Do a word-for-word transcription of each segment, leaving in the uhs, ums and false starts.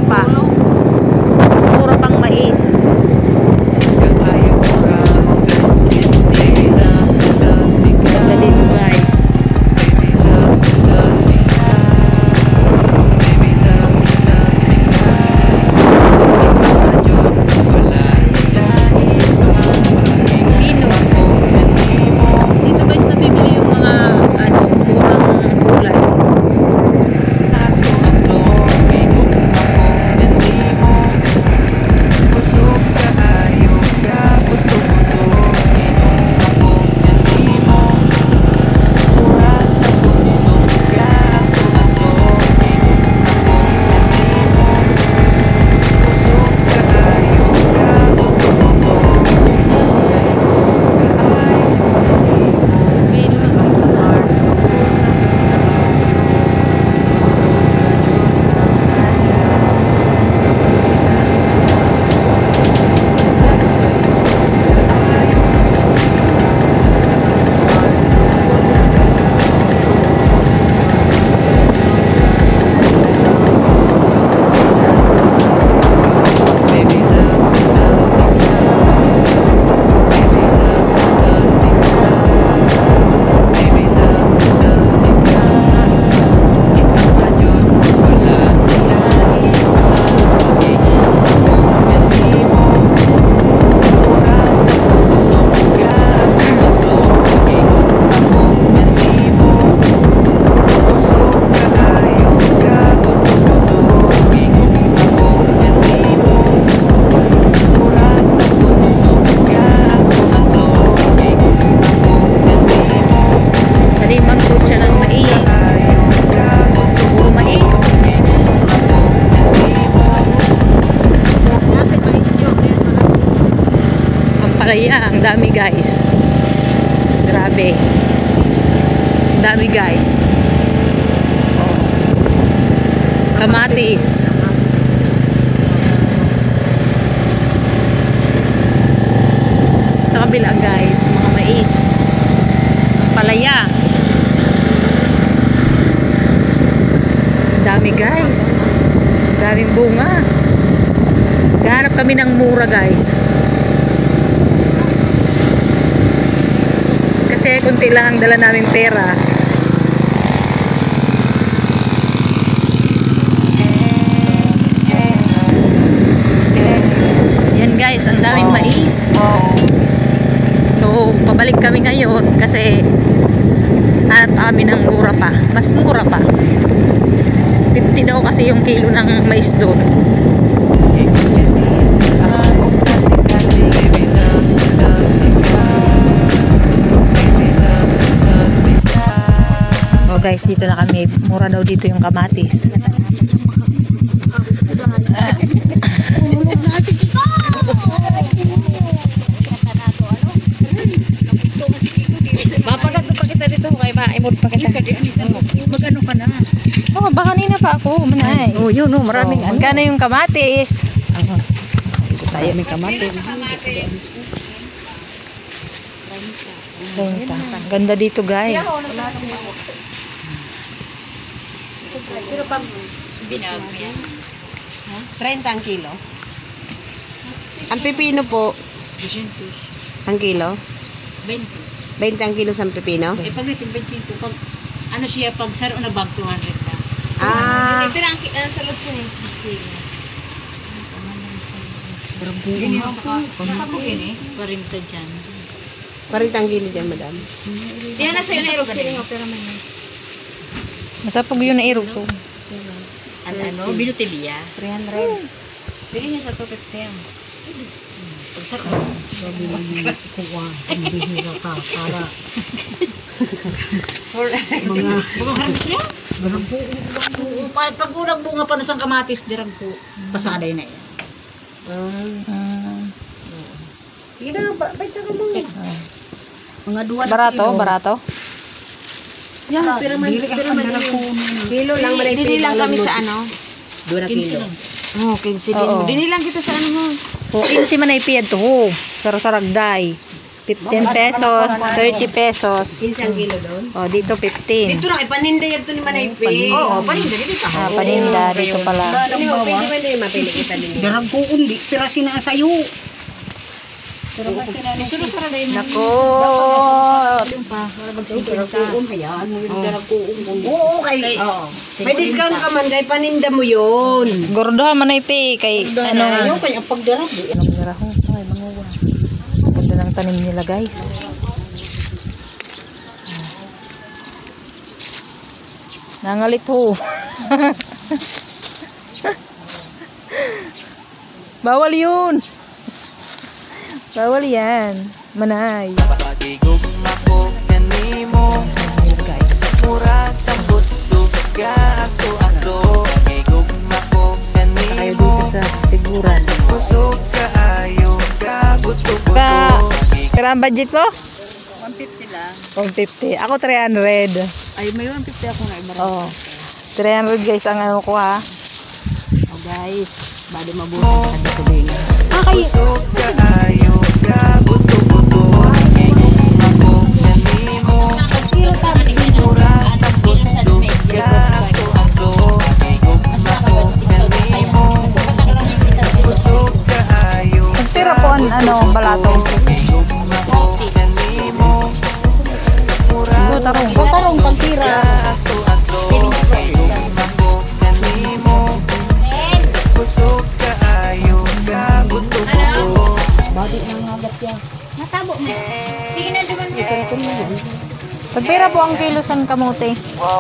pa. Mas mura pang mais. Ganda dito guys. Palaya, ang dami guys. Grabe. Ang dami guys. Oh. Kamatis. Sa kabila guys, mga mais. Ang palaya. Ang dami guys. Ang daming bunga. Gahanap kami ng mura guys. Kasi kunti lang ang dala naming pera. Yan guys, ang daming mais. So, pabalik kami ngayon kasi hanap kami ng mura pa. Mas mura pa. fifty daw kasi yung kilo ng mais doon. Guys, dito na kami. Mura daw dito yung kamatis. Mapagat pa kita dito kay ma-imod pa kita. Magano ka na? Oh, baka kanina pa ako. Manay. Oh, yun oh, maraming ano. Magkano yung kamatis? Ito tayo may kamatis. Ganda dito guys. Pero pag binag yan, thirty ang kilo. Ang pipino po, ang kilo? twenty. twenty ang kilo sa pipino? Eh, pag natin twenty, pag ano siya, pag saro na bag, two hundred ka. Ah. Pero ang uh, sa loob ko na yung display. Pero buong nakabugin eh. Parinta dyan. forty ang kilo dyan, madam. Yan na sa'yo na irog ka din. Masapag yun na irugso. Ano, ano? Binutilya. three hundred. Bili niya sa two fifty yan. Pag saro. Sabi naman, kuha, pambihira ka, para mga bugang harap siya? Pag unang bunga pa na sang kamatis, dirang po. Pasaday na yan. Hmm. Sige na, baita ka mo. Mga duwa na Barato, kilo. barato. Yan, pero man, pero man Kilo lang, malay Dili lang kami sa ano? Dua na kilo. Oh, quince din. Oo. Dili lang kita sa ano mo. O, insi man ay piyad to. Sarasaragday. fifteen pesos, thirty pesos. Isang kilo doon. Oh, dito fifteen. Dito lang, ipaninda yan to ni Manaype. Oo, paninda dito. Ah, paninda dito pala. Pwede mo na yung mapili kita din. Darang ko undi, pero sinasayo. Nako. Oo, kay. May discount ka man, kay paninda mo yun. Gordohan manaypi kay ano. Yung kanyang pagdarap. Anong niraho? Ay, manguwa. Ganda ng tanim nila, guys. Nangalit ho. Bawal yun. Bawal yan. Manay. Pagigugma ko kanimo Guys. murag tambot suga aso-aso. Pagigugma ko Kayo kanimo dito sa siguran. kusog kaayo ka buto-buto. Ka, kaya ang budget mo? one fifty lang. one fifty. Ako three hundred. Ay, may one fifty ako na iba. Oh. three hundred guys ang ano ko ha. Oh, guys. Bali mabuti ka dito din. Kusog kaayo ka buto-buto. Pagigugma ko kanimo murag tambot suga aso-aso. Pagigugma ko kanimo kusog kaayo Nagtira po ang ano, balatong. pagigugma ko kanimo murag Tarong. Tarong pagtira. aso-aso. Pagigugma ko kanimo kusog kaayo ka buto-buto. Natabo mo. Sige na naman mo. Pagpira po ang kilo san kamote.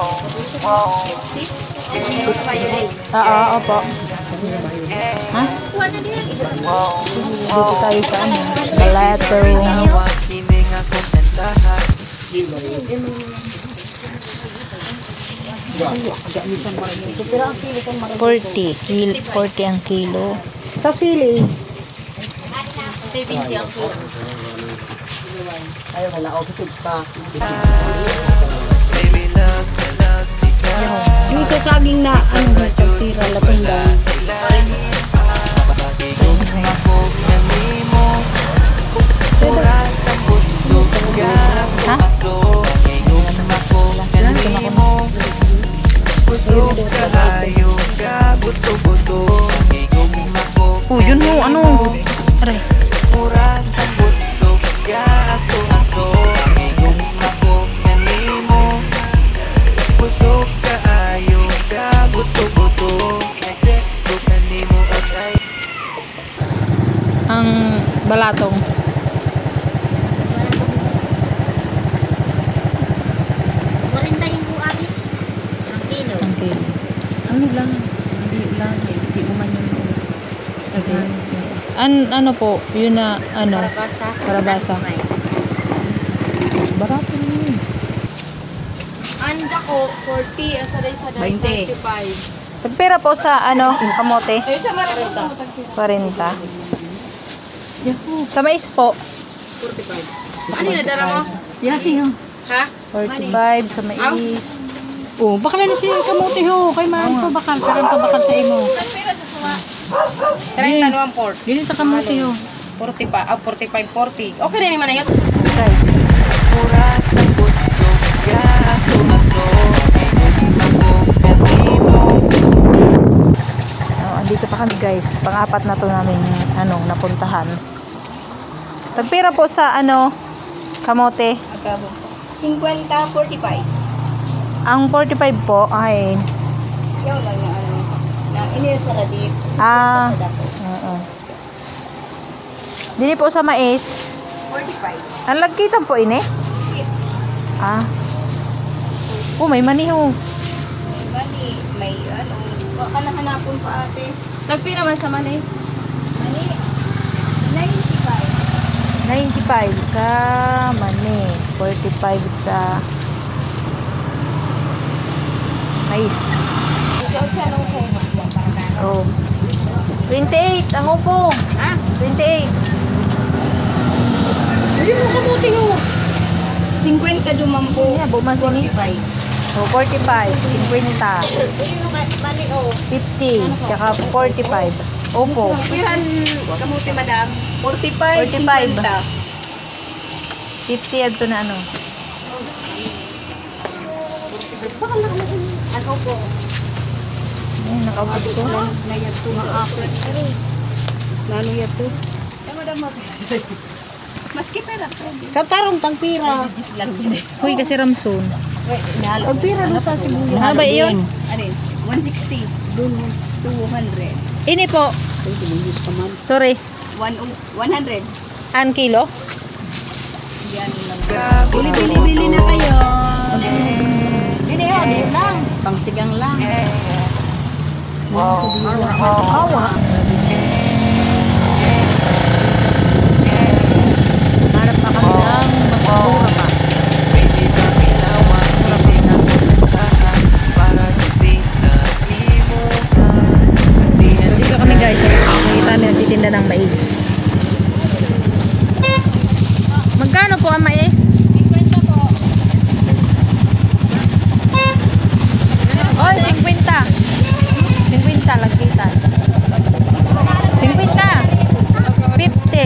Oo, opo. Ha? Dito tayo sa ano? Balatong. Kining ako kantahan forty. Kil forty ang kilo. Sa sili. seventy ako. Ayaw wala, okay pa. baby love na love ikaw. Yung sa saging na, ano, pagtira, latong daw. Pagigugma ko kanimo murag tambot suga aso-aso. Pagigugma ko kanimo kusog kaayo ka buto-buto. Pagigugma ko Oh, yun mo, ano? Aray. murag tambot suga aso-aso. Pagigugma ko kanimo kusog kaayo ka buto-buto. Nag-text ko kanimo at ay Ang balatong. Warin tayong buwagi. Ang kilo. Ang kilo. Ano lang? Hindi lang. Hindi uman yung Okay. An ano po, yun na ano, karabasa. Barato yun. Anda ko, forty. Ang saday-saday, twenty. thirty-five. Pagpira po sa ano, kamote, Ay, sa marita. forty. Sa mais po, Ano yung nadara mo? Yati ho. Ha? forty-five sa mais. Oh, bakal na siya kamuti ho. Kay man pa bakal, karon pa bakal sa imo. Nagpira sa suma. thirty one port. Dili sa kamuti ho. forty pa, ah, forty-five, forty. Okay rin naman na yun. Guys, murag tambot suga aso-aso. Pagigugma ko kanimo oh, andito pa kami guys. Pang-apat na to namin ano, napuntahan. Pagpira po sa ano, kamote. fifty, forty-five. Ang forty-five po ay Yaw lang yung ano. Na inil sa radit. ah, oo. Dili po sa mais. forty-five. Ang lagkitan po ini. Ah. Oh, may maniho. Bali, may ano. Baka nahanapon pa ate. Nagpira man sa manay. Mali. ninety-five. ninety-five sa mani. forty-five sa mais. Ikaw siya nung kung Oh. twenty-eight ang upo. Ah, twenty-eight. Dili mo kamuti ho. fifty dumampo. Yeah, buman sini. forty-five. Oh, forty-five, fifty, Mali oh. fifty, tsaka forty-five. Opo. Ilan kamuti madam? forty-five. forty-five. fifty. fifty adto na ano. Ako po. Ay, nakaubos ko. Layat to nga ako. Lalo yato. Maski pera. Sa tarong pangpira. Hoy, kasi Ramson. Pagpira no sa Cebu. Ano ba iyon? Ano yun? one sixty. two hundred. Ini po. Sorry. one hundred. An kilo? Yan lang. Bili-bili-bili na kayo. Hindi yun, hindi lang. Pangsigang lang. Hanap pa kami ng mas mura pa. Pwede na bilawan, hindi na puntahan para di sa limutan. Sabihan Dito kami guys. Nakikita namin nagtitinda ng mais. Magkano po ang mais? fifty po. Oy, fifty. fifty lagkitan. fifty. fifty.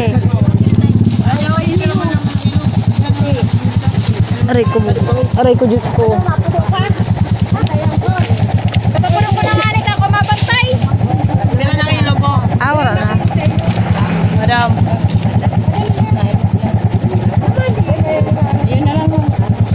Aray ko, aray ko, Diyos ko. Kapag ko lang halit ako mapantay. Pila na kilo po. Ah, wala na. Madam. Yun na lang po.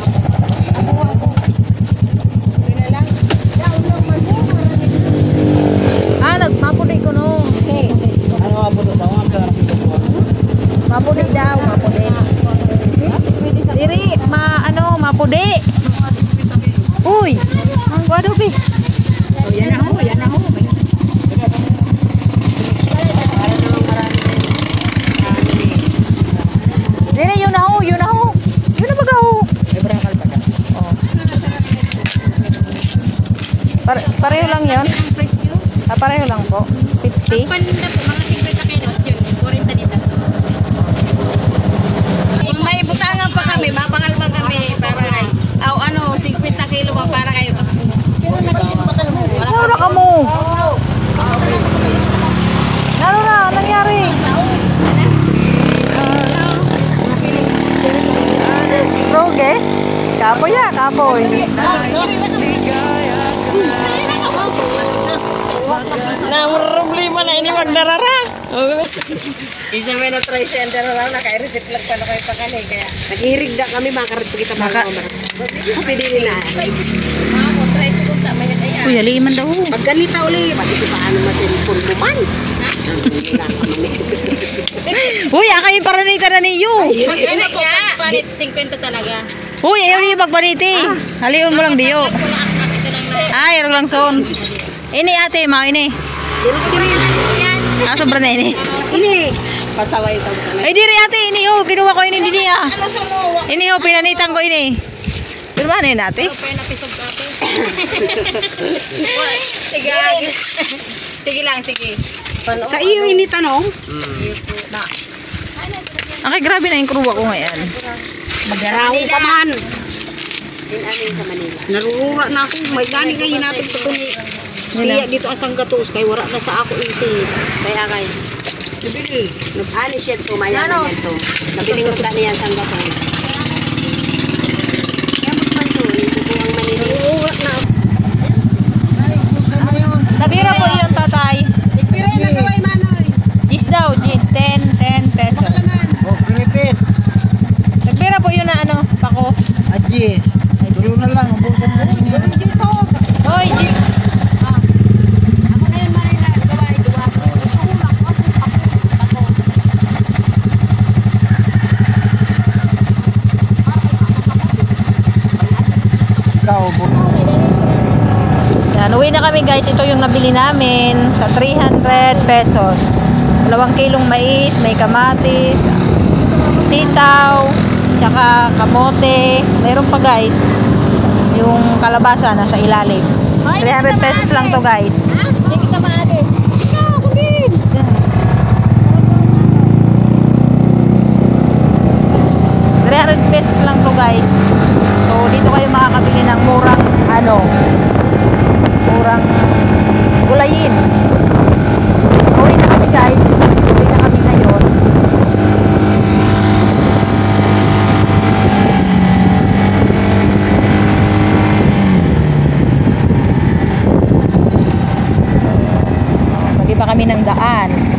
Ah, nagmapuli ko no. Ano nga po daw? Mapudi daw, mapudi. Diri, ma ano, mapudi. Uy, wado bi. Oh, yan na ho, yan na ho. Diri, yun na ho, yun na ho. Yun na baga ho. Oh. Pare pareho lang yun. Ang presyo. Ah, pareho lang po. fifty. Paninda po, mga fifty kilos yun. forty nila. Kung may butangan pa kami, mapangal pa kami para kay, aw ano, fifty kilo pa para kayo. Wala ka mo. Ano na, anong nangyari? Roge? Kapoy ya, kapoy. Nang problema na ini magdarara. Isa may na-try siya ang darara, naka-receipt lang pa na kayo pa kanay. Kaya nag-irig na kami, makarat po kita mga kamara. Pwede rin na. Ako, try siguro tama yan ay. Kuya, liman daw. Pag ganita uli, pati ko paano ma-cellphone ko man. Uy, akay paranita na niyo. Pag ano po, pag panit, fifty talaga. Uy, ayaw niyo magpaniti. Halion mo lang diyo. Wala ang pakita ng na. Ay, ero lang son. Ini ate, mau ini. Ah, sobra na ini. Ini, pasaway ito. Ay, diri ate, ini oh, kinuha ko ini dini ah. Ini oh, pinanitan ko ini. Pero ano yun ate? Pero napisog ka ate. Sige, sige lang, sige. Sa iyo ini tanong? Okay, grabe na yung kruwa ko ngayon. Magaraw ka man. Sa Manila. Narurura na ako. May gani kayo natin sa tuni. Kaya dito asang gatos. Kaya wala na sa ako isi. Kaya kay. Nabili. Nag-ani siya ito. Maya na ito. Nabiling ko ta niya asang gatos. Kaya magpanto. Ito po ang Manila. Narurura na ako. Nabira po yung tatay. Ikpire na kaway manoy. Gis daw, gis. ten, ten pesos. Oh, repeat. Nagbira po yun na ano, pako. Ajis. Dulu na lang. Bukan mo niya. Hoy, gis. Ako na yun Manila, gaway, gawa ko. Ikaw, Yan, uwi na kami guys. Ito yung nabili namin sa three hundred pesos. Dalawang kilong mais, may kamatis, sitaw, tsaka kamote. Meron pa guys. Yung kalabasa nasa ilalim. three hundred pesos lang to guys. Hindi ka maalis. three hundred pesos lang to guys. So dito kayo makakabili ng murang ano, murang gulayin. Uwi na kami guys. Uwi na kami ngayon. kami ng daan.